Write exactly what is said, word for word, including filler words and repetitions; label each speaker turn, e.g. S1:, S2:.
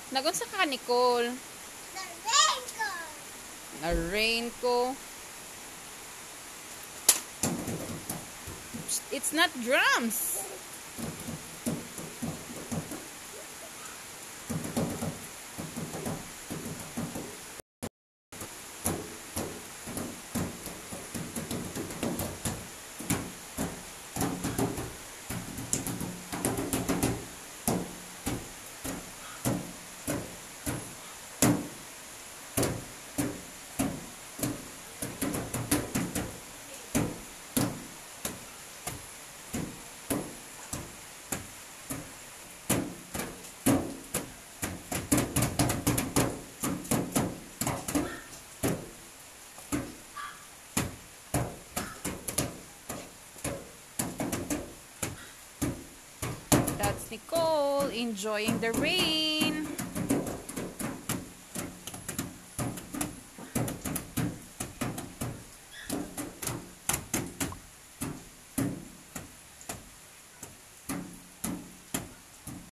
S1: Nagunsa ka, Nicole?
S2: The rain go.
S1: Na rain ko. It's not drums. That's Nicole enjoying the rain.